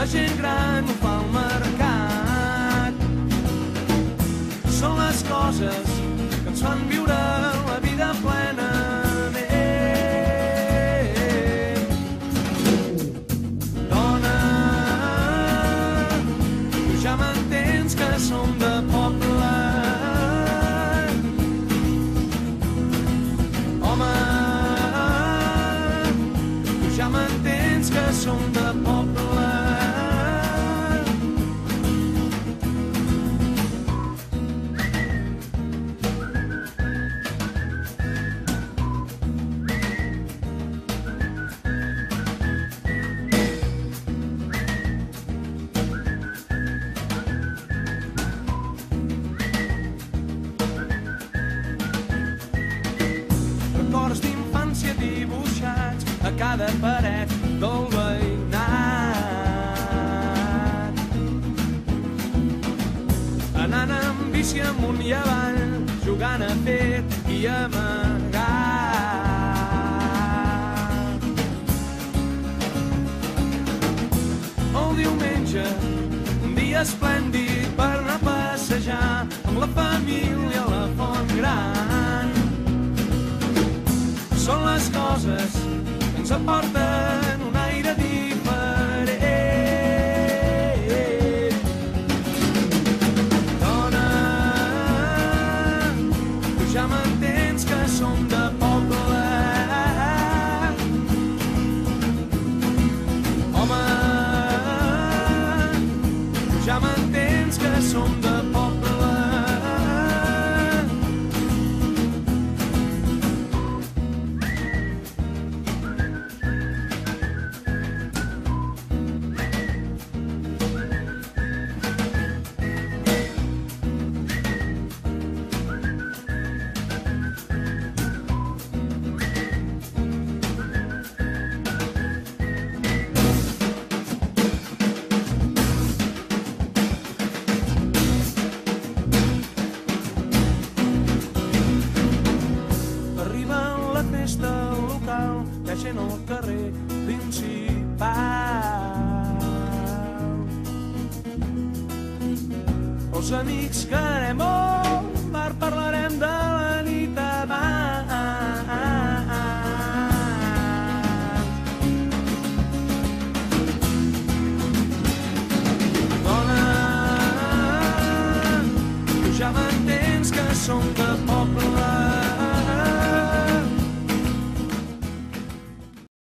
la gent gran ho fa al mercat. Són les coses que ens fan viure la vida plenament. Dona, tu ja m'entens que som de poble. Home, tu ja m'entens que som de poble. Records d'infància dibuixats a cada paret del veïnat. Anant amb bici amunt i avall, jugant a fet i amagat. El diumenge, un dia esplèndid per anar a passejar amb la família a la Font Gran. Són les coses que ens aporten un aire diferent. Dona, tu ja m'entens que som de poble. Home, tu ja m'entens que som de poble. Arriba la festa local, hi ha gent al carrer principal. Els amics que anem al bar parlarem de la nit abans. Dona, tu ja m'entens que som de poble.